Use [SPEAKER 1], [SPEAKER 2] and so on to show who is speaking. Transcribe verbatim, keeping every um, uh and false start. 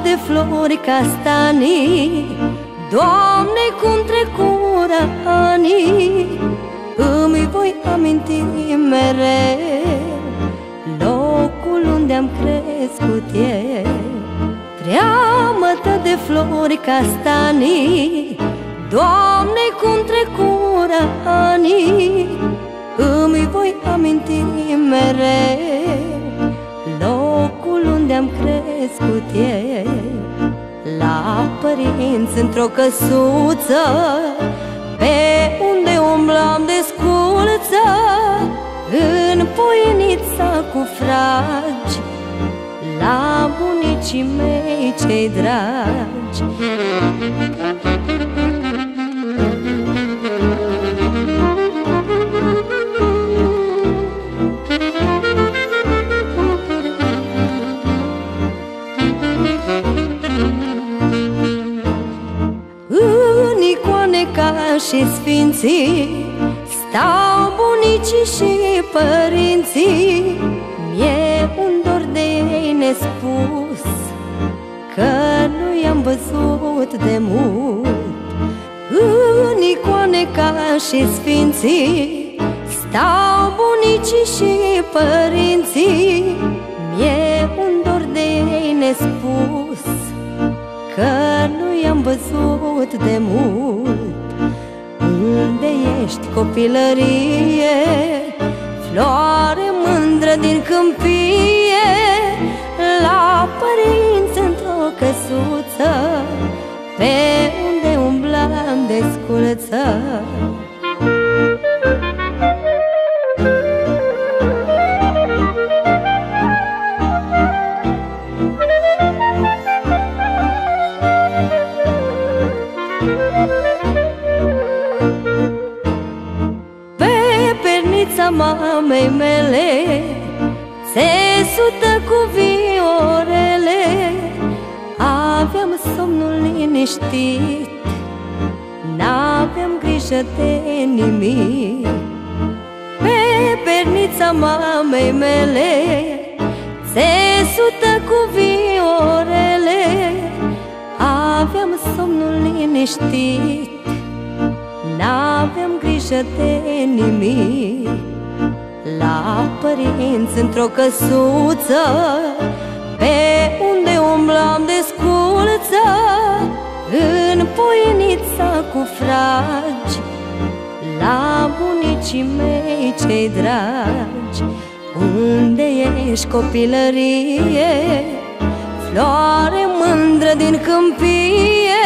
[SPEAKER 1] de flori castanii. Doamne, cum trecură anii, îmi voi aminti mereu locul unde am crescut eu. Treamă-tă de flori castanii, Doamne, cum trecură anii, îmi voi aminti mereu locul unde am crescut eu. La părinți într-o căsuță, pe unde umblam desculță, în poienița cu fragi, la bunicii mei cei dragi. În icoane ca și sfinții stau bunicii și părinții. Mi-e un dor de ei nespus, că nu i-am văzut de mult. În icoane ca și sfinții stau bunicii și părinții. Mi-e un dor de ei nespus, că nu i-am văzut de mult. Unde ești, copilărie, floare mândră din câmpie, la părinți într-o căsuță, pe unde umblam desculță. Mamei mele țesută cu viorele, aveam somnul liniștit, n-aveam grijă de nimic. Pe pernița mamei mele țesută cu viorele, aveam somnul liniștit, n-aveam grijă de nimic. La părinți într-o căsuță, pe unde umblam desculță, în poienița cu fragi, la bunicii mei cei dragi. Unde ești, copilărie, floare mândră din câmpie,